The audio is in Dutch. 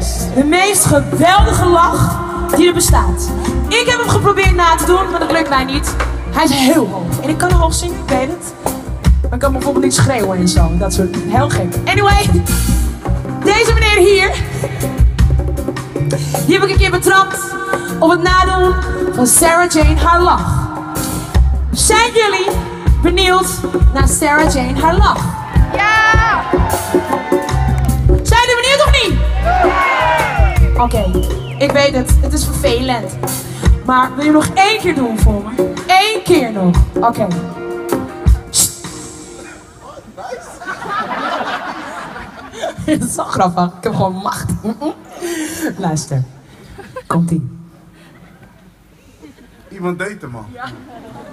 de meest geweldige lach die er bestaat. Ik heb hem geprobeerd na te doen, maar dat lukt mij niet. Hij is heel hoog. En ik kan hem hoog zingen, ik weet het. Maar ik kan bijvoorbeeld niet schreeuwen en zo. Dat soort, heel gek. Anyway, deze meneer hier. Die heb ik een keer betrapt op het nadoen van Sarah Jane haar lach. Zijn jullie benieuwd naar Sarah Jane haar lach? Ja! Zijn jullie benieuwd of niet? Oké, ik weet het is vervelend. Maar wil je nog 1 keer doen voor me? 1 keer nog. Oké. Dat is zo grappig. Ik heb gewoon macht. Luister. Komt-ie. Iemand daten, man. Ja.